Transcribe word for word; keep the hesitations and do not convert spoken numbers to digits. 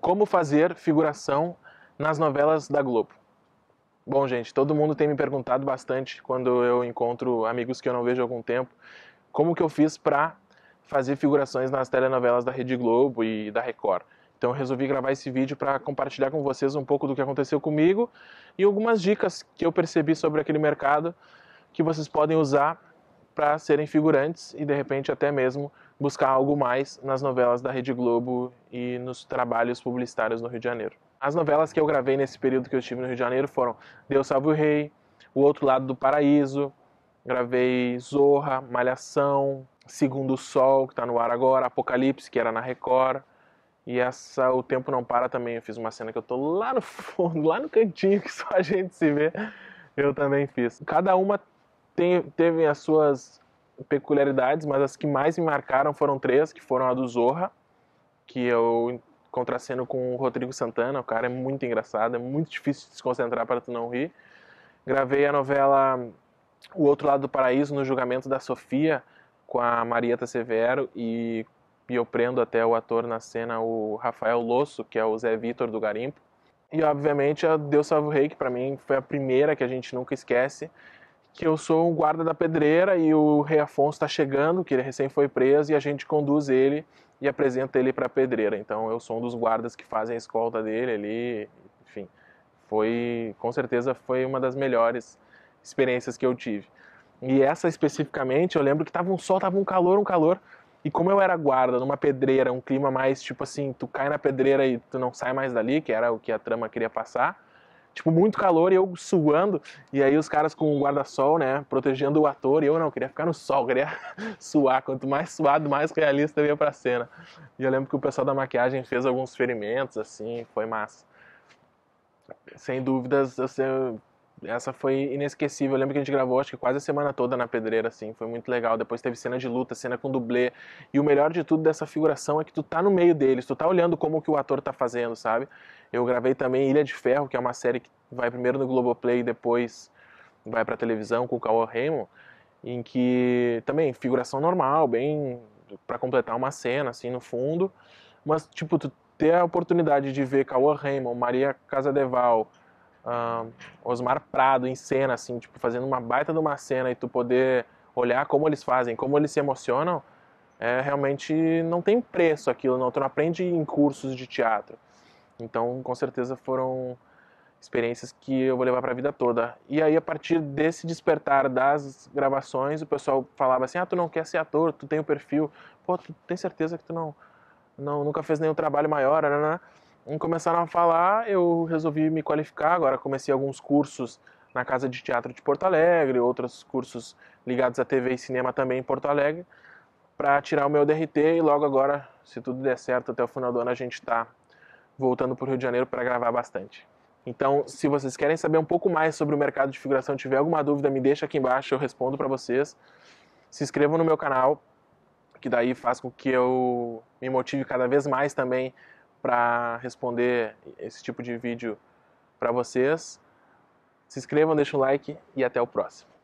Como fazer figuração nas novelas da Globo? Bom, gente, todo mundo tem me perguntado bastante quando eu encontro amigos que eu não vejo há algum tempo, como que eu fiz para fazer figurações nas telenovelas da Rede Globo e da Record. Então eu resolvi gravar esse vídeo para compartilhar com vocês um pouco do que aconteceu comigo e algumas dicas que eu percebi sobre aquele mercado que vocês podem usar para serem figurantes e de repente até mesmo buscar algo mais nas novelas da Rede Globo e nos trabalhos publicitários no Rio de Janeiro. As novelas que eu gravei nesse período que eu estive no Rio de Janeiro foram Deus Salve o Rei, O Outro Lado do Paraíso, gravei Zorra, Malhação, Segundo o Sol, que está no ar agora, Apocalipse, que era na Record, e essa O Tempo Não Para também, eu fiz uma cena que eu tô lá no fundo, lá no cantinho, que só a gente se vê, eu também fiz. Cada uma tem, teve as suas peculiaridades, mas as que mais me marcaram foram três, que foram a do Zorra, que eu contraceno com o Rodrigo Santana, o cara é muito engraçado, é muito difícil de se concentrar para tu não rir. Gravei a novela O Outro Lado do Paraíso no julgamento da Sofia, com a Marieta Severo, e, e eu prendo até o ator na cena, o Rafael Losso, que é o Zé Vitor do Garimpo. E obviamente a Deus Salve o Rei, que para mim foi a primeira que a gente nunca esquece, que eu sou o guarda da pedreira e o Rei Afonso está chegando, que ele recém foi preso, e a gente conduz ele e apresenta ele para a pedreira. Então eu sou um dos guardas que fazem a escolta dele ali, enfim, foi, com certeza foi uma das melhores experiências que eu tive. E essa especificamente, eu lembro que tava um sol, tava um calor, um calor, e como eu era guarda numa pedreira, um clima mais tipo assim, tu cai na pedreira e tu não sai mais dali, que era o que a trama queria passar, tipo, muito calor e eu suando, e aí os caras com o guarda-sol, né, protegendo o ator, e eu não, queria ficar no sol, queria suar, quanto mais suado, mais realista eu ia pra cena. E eu lembro que o pessoal da maquiagem fez alguns ferimentos, assim, foi massa. Sem dúvidas, assim, essa foi inesquecível. Eu lembro que a gente gravou, acho que quase a semana toda na pedreira, assim, foi muito legal. Depois teve cena de luta, cena com dublê. E o melhor de tudo dessa figuração é que tu tá no meio deles, tu tá olhando como que o ator tá fazendo, sabe? Eu gravei também Ilha de Ferro, que é uma série que vai primeiro no Globoplay e depois vai pra televisão com o Cauã Raymond, em que também figuração normal, bem pra completar uma cena, assim, no fundo. Mas, tipo, tu ter a oportunidade de ver Cauã Raymond, Maria Casadeval, Uh, Osmar Prado em cena, assim, tipo, fazendo uma baita de uma cena e tu poder olhar como eles fazem, como eles se emocionam, é, realmente não tem preço aquilo, não, tu não aprende em cursos de teatro. Então, com certeza foram experiências que eu vou levar para a vida toda. E aí, a partir desse despertar das gravações, o pessoal falava assim, ah, tu não quer ser ator, tu tem o perfil, pô, tu tem certeza que tu não, não nunca fez nenhum trabalho maior, né? E começaram a falar, eu resolvi me qualificar, agora comecei alguns cursos na Casa de Teatro de Porto Alegre, outros cursos ligados à T V e cinema também em Porto Alegre, para tirar o meu D R T e logo agora, se tudo der certo, até o final do ano a gente está voltando para o Rio de Janeiro para gravar bastante. Então, se vocês querem saber um pouco mais sobre o mercado de figuração, tiver alguma dúvida, me deixa aqui embaixo, eu respondo para vocês. Se inscrevam no meu canal, que daí faz com que eu me motive cada vez mais também para responder esse tipo de vídeo para vocês. Se inscrevam, deixem um like e até o próximo.